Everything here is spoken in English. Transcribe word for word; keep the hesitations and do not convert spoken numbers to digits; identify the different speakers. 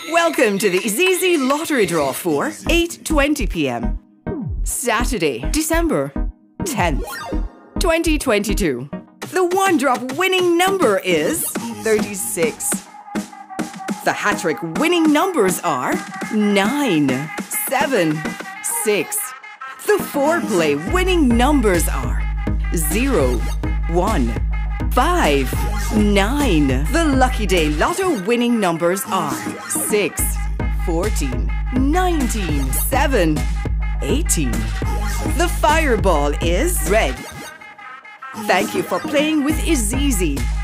Speaker 1: Welcome to the IZIZZI lottery draw for eight twenty p m Saturday, December tenth, twenty twenty-two. The one-drop winning number is thirty-six. The HaTTrik winning numbers are nine, seven, six. The four-play winning numbers are zero, one, five, nine. The LuckyDayLotto winning numbers are six, fourteen, nineteen, seven, eighteen. The fireball is red. Thank you for playing with IZIZZI.